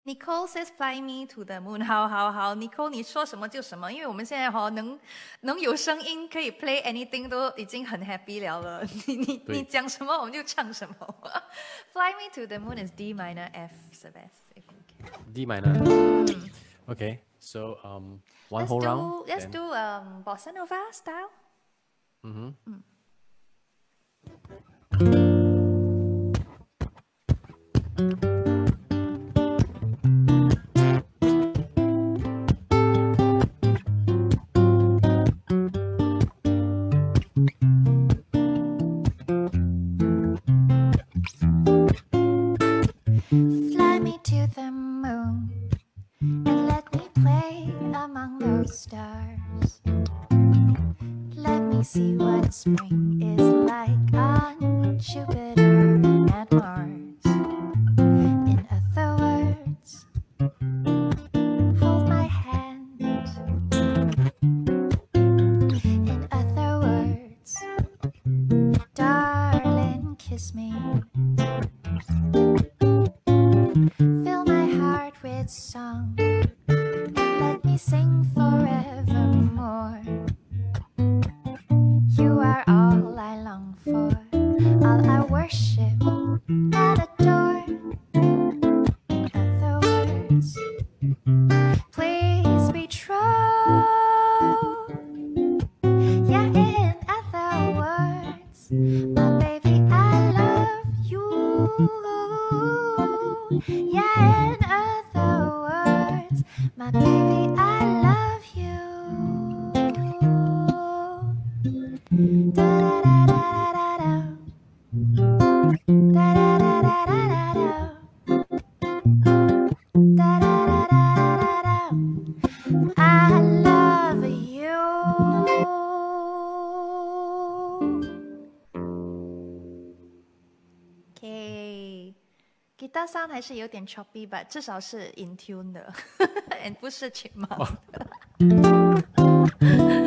Nicole says fly me to the moon. 好 Nicole 你说什么就什么，因为我们现在能有声音可以 play anything 都已经很 happy 了。你讲什么我们就唱什么。Fly me to the moon is D minor F 是吧？ D minor. Okay, so one whole round. Let's do bossa nova style. Fly me to the moon and let me play among those stars. Let me see what spring is like on Jupiter and Mars. In other words, hold my hand. In other words, darling, kiss me. Fill my heart with song and let me sing forevermore. You are all I long for, all I worship and adore. In other words, please be true. Yeah, in other words, my baby, I love you. Yeah, in other words, my baby, I love you. Da da da da da da. Da da da da da da. Da da da da da da. I love you. Okay. 吉他上还是有点 choppy， but 至少是 in tune 的，不是全盲的。